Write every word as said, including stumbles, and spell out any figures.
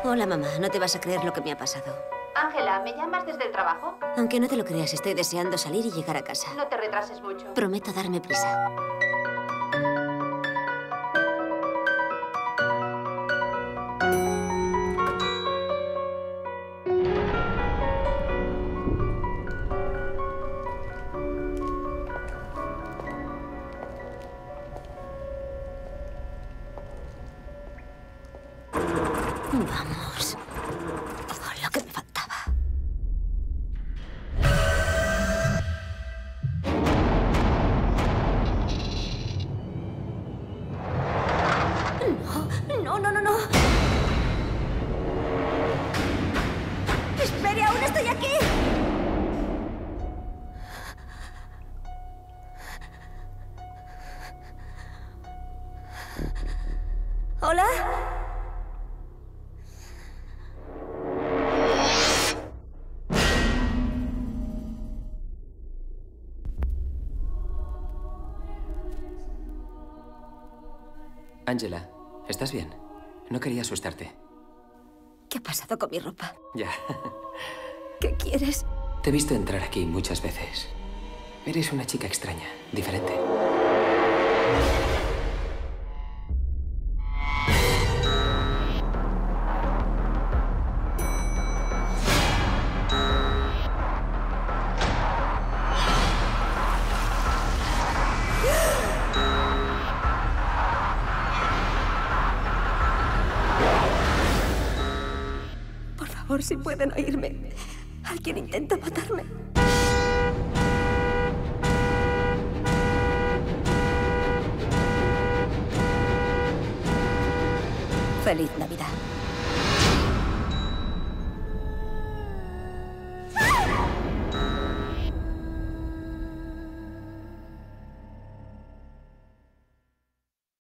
Hola, mamá. No te vas a creer lo que me ha pasado. Ángela, ¿me llamas desde el trabajo? Aunque no te lo creas, estoy deseando salir y llegar a casa. No te retrases mucho. Prometo darme prisa. Vamos. Oh, lo que me faltaba. No, no, no, no, no. ¡Espere, aún estoy aquí! ¿Hola? Ángela, ¿estás bien? No quería asustarte. ¿Qué ha pasado con mi ropa? Ya. ¿Qué quieres? Te he visto entrar aquí muchas veces. Eres una chica extraña, diferente. Por favor, si pueden oírme. Alguien intenta matarme. Feliz Navidad.